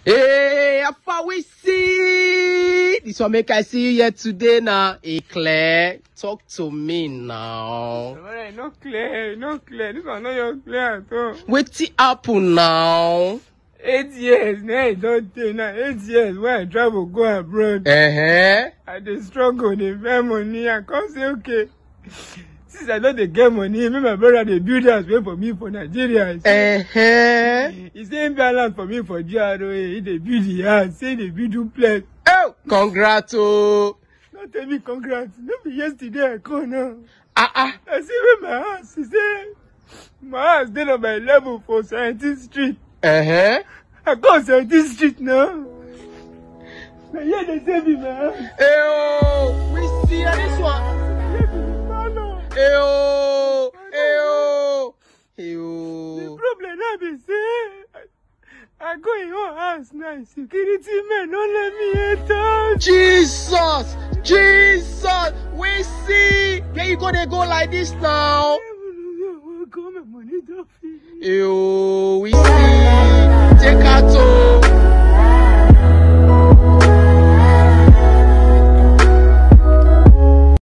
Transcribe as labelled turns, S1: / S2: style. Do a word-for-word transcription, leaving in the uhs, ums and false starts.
S1: Hey, how we see? This one make I see you here today now. Hey, Claire, talk to me now.
S2: Alright, not clear, not clear. This one not your clear at all.
S1: What's happen now?
S2: Eight years, now I don't take now. Eight years when I travel go abroad.
S1: Uh-huh.
S2: I dey struggle, dey get money. I can't say okay. Since I don't dey get money, me my brother dey build house wait for me for Nigeria.
S1: Uh-huh.
S2: He say him buy land for me for G R O A. He dey build the house. Say he dey build duplex.
S1: Oh, congrats, oh.
S2: Don't tell me congrats. No be yesterday I go now.
S1: Ah, uh-uh.
S2: I say where my house. He say my house dey on my level for seventeenth street.
S1: Uh-huh.
S2: I go seventeenth street now. Now here they say me my house.
S1: Hey, oh, we see this one. Hey, oh, hey, oh, hey, oh.
S2: The problem now be say I go in your house now. Security men don't let me enter.
S1: Jesus, Jesus, we see. Where you gonna go like this now?
S2: Go my money don't finish.
S1: Hey, oh.